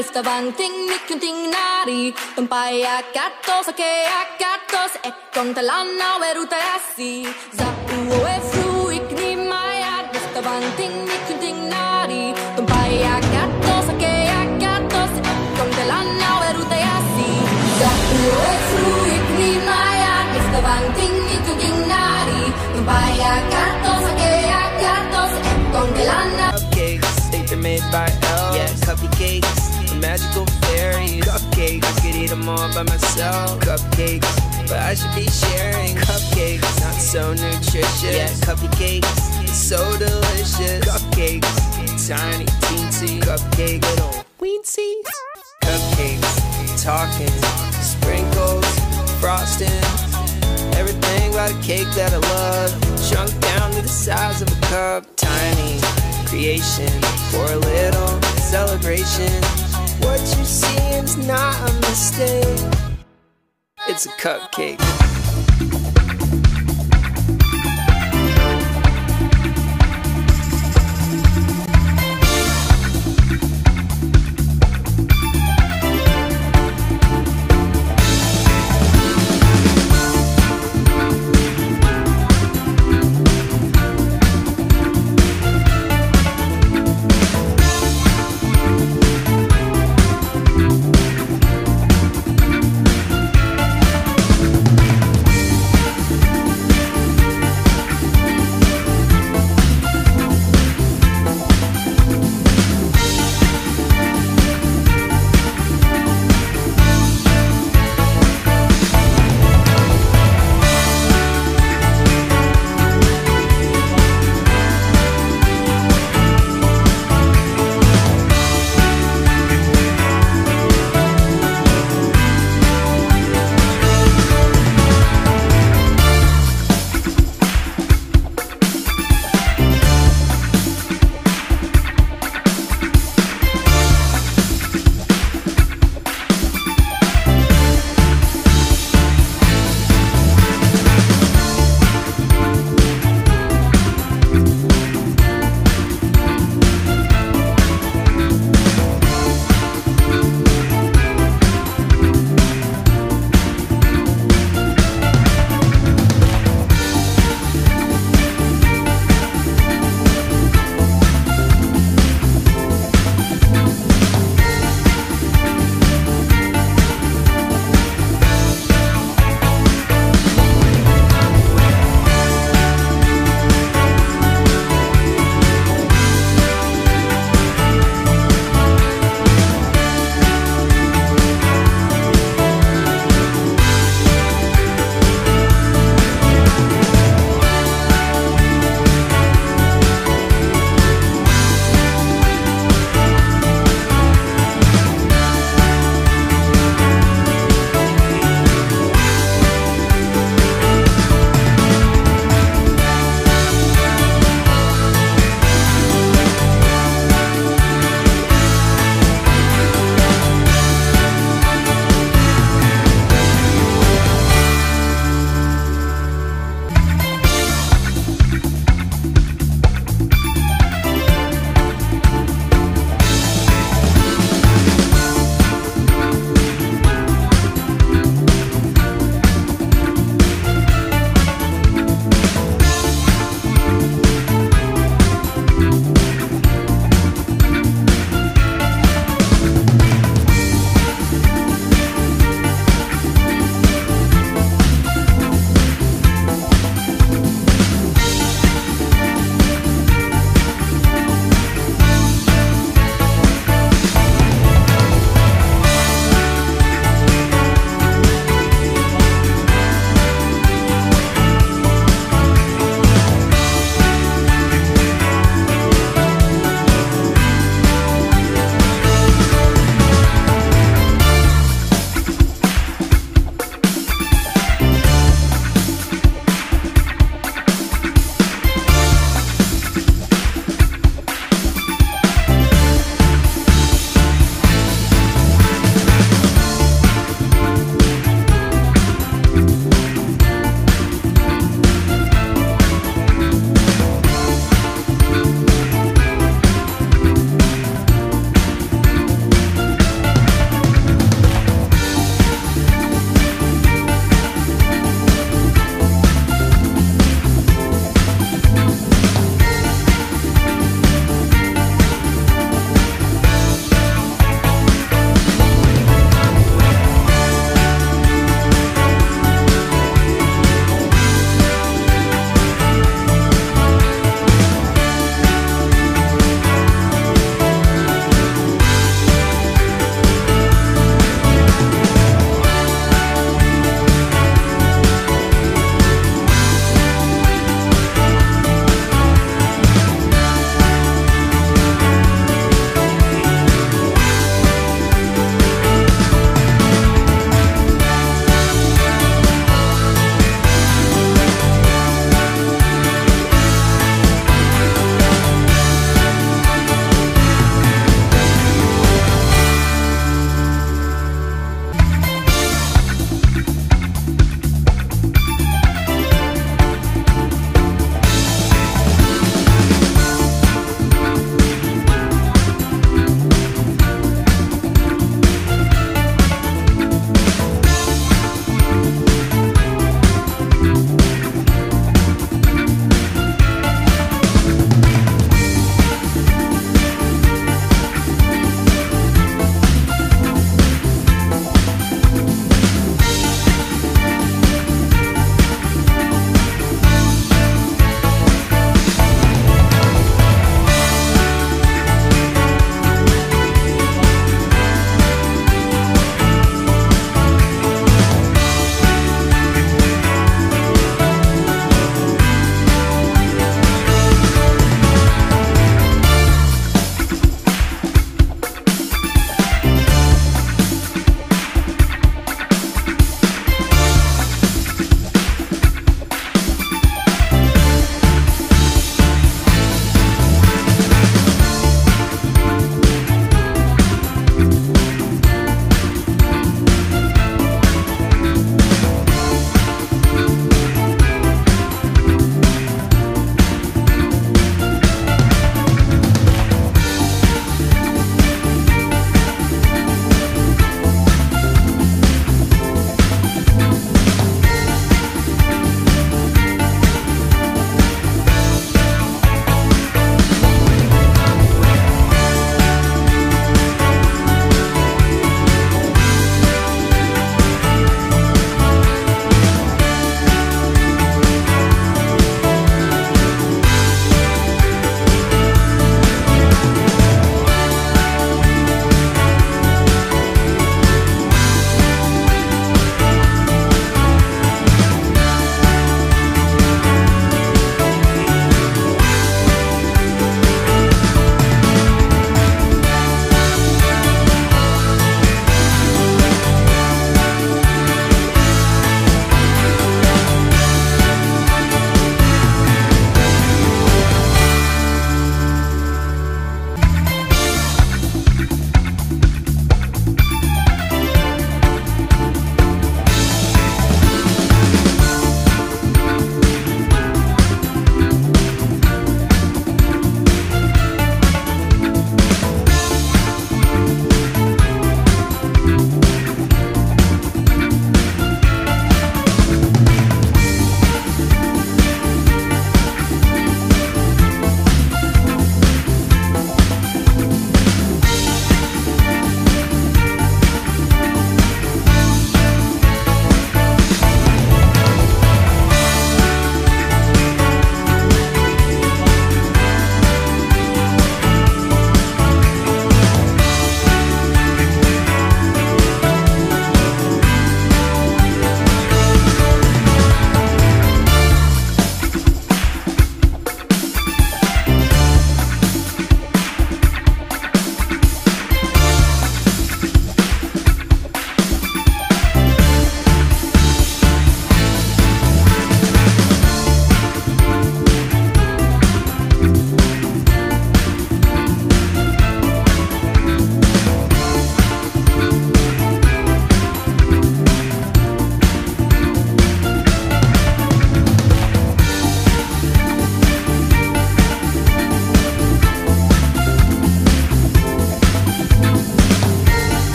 If the one thing mi kunting nari Tumpai akato sake akato Se ekon talana weruta yasi Za uo e fruik ni maya If the one thing mi kunting nari Tumpai akato sake akato Se ekon talana weruta yasi Za uo e fruik ni maya If the one thing mi kunting nari Tumpai akato sake akato Se ekon talana. Cupcakes, think they're made by elves. Yeah, cupcakes, the magical fairies. Cupcakes, I could eat them all by myself. Cupcakes, but I should be sharing. Cupcakes, not so nutritious. Yeah, cupcakes, it's so delicious. Cupcakes, tiny, teensy. Cupcake, little weensy. Cupcakes, talking, sprinkles, frosting. Everything about a cake that I love. Shrunk down to the size of a cup. Tiny creation for a little celebration. What you're seeing's not a mistake. It's a cupcake.